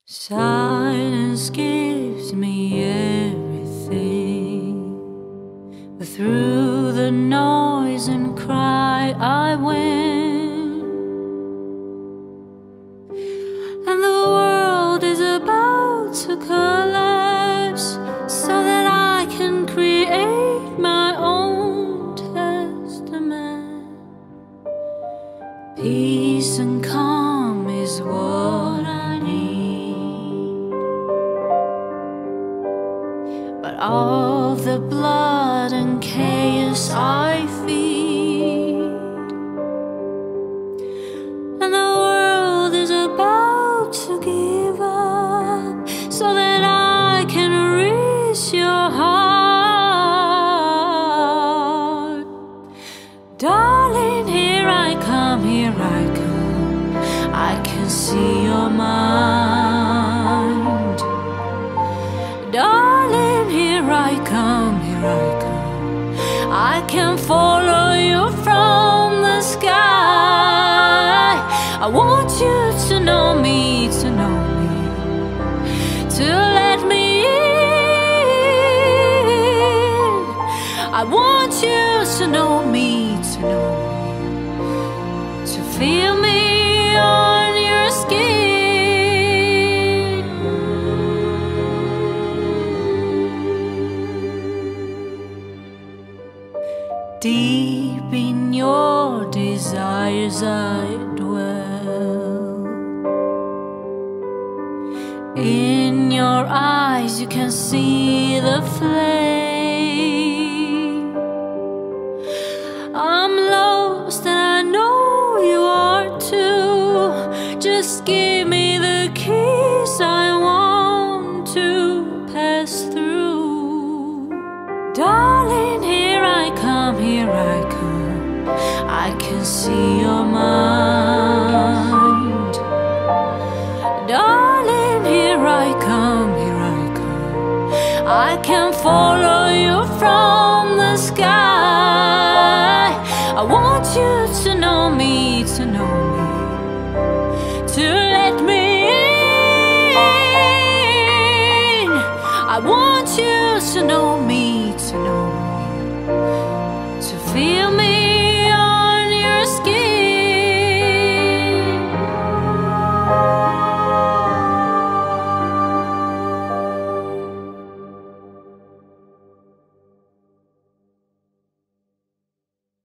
Silence gives me everything, but through the noise and cry I win. And the world is about to collapse, so that I can create my own testament. Peace and calm is what I need, but all the blood and chaos I feed. And the world is about to give up, so that I can reach your heart. Darling, here I come, here I come. I can see your mind. Darling, here I come, here I come. I can follow you from the sky. I want you to know me, to know me, to let me in. I want you to know me, to know me, to feel me on your skin. Deep in your desires I dwell. In your eyes you can see the flame. I'm lost and I know you are too. Just give me the keys, I want to pass through. Darling, here I come, here I come. I can see your mind. Darling, here I come, here I come. I can follow